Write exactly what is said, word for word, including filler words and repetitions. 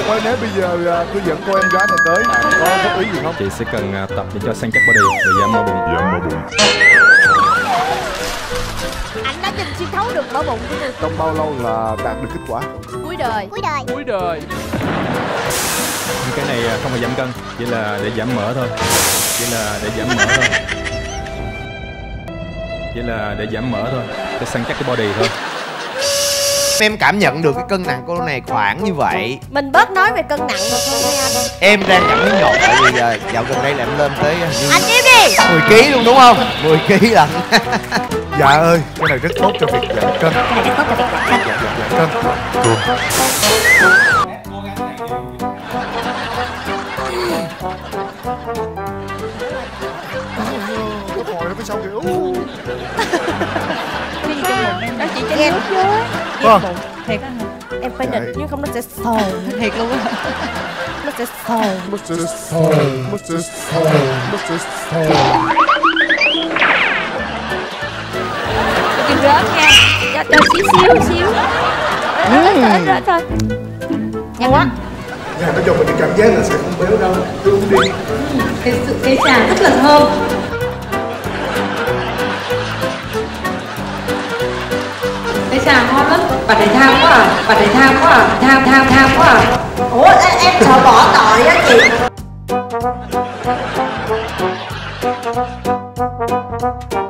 Ơi, nếu bây giờ tôi dẫn cô em gái này tới, bạn có góp ý gì không? Chị sẽ cần tập để cho săn chắc body để giảm mỡ bụng. Giảm mỡ bụng. Anh đã nhìn xuyên thấu được mỡ bụng. Trong bao lâu là đạt được kết quả? Cuối đời. Cuối đời. Cuối đời. Nhưng cái này không phải giảm cân, chỉ là để giảm mỡ thôi. Chỉ là để giảm mỡ thôi. Chỉ là để giảm mỡ thôi, để săn chắc cái body thôi. Em cảm nhận được cái cân nặng cô này khoảng như vậy. Mình bớt nói về cân nặng được không anh? Em đang cảm thấy nhột tại vì uh, dạo gần đây là em lên tới uh, anh im đi. mười ký luôn đúng không? mười ký lận. Dạ ơi, cái này rất tốt cho việc giảm cân. Cái này rất tốt cho việc giảm cân. Dạ, giảm cân. Tôi hỏi nó phải sao kiểu. Cái gì trong bụng em? Đó chị cho em chứ. Vâng. Thiệt á hả? Em phải định nhưng không nó sẽ sồn. Thiệt luôn á. Nó sẽ sồn. Nó sẽ sồn. Nó sẽ sồn. Nó sẽ sồn. Đừng rớt nha. Cho cho xíu xíu xíu. Rớt thôi, rớt thôi. Nhanh quá. Dạ, nó cho mình cái cảm giác là sẽ không béo đâu. Cứ uống đi. Cái cái trà rất là thơm. Cái trà ngon lắm. Bà này tham quá à. Bà này tham quá à. Tham tham tham quá à. Ủa em, em sợ bỏ tội á chị.